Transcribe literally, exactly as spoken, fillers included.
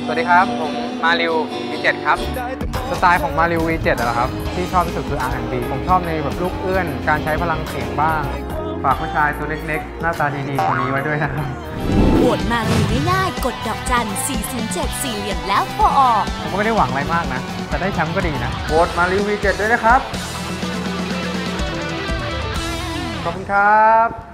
วัสดีครับผมมาริว วี เจ็ด ครับสไตล์ของมาริว วี เจ็ด เหรอครับที่ชอบที่สุดคือ อาร์ แอนด์ บี ผมชอบในแบบลูกเอื้อนการใช้พลังเสียงบ้างฝากผู้ชายตัวเล็กๆหน้าตาดีๆคนนี้ไว้ด้วยนะครับโหวตมาริวง่ายๆกดดอกจันสี่ศูนย์เจ็ดสี่เหลี่ยมแล้วโทรออกผมก็ไม่ได้หวังอะไรมากนะแต่ได้แชมป์ก็ดีนะโหวตมาริว วี เจ็ด ด้วยนะครับขอบคุณครับ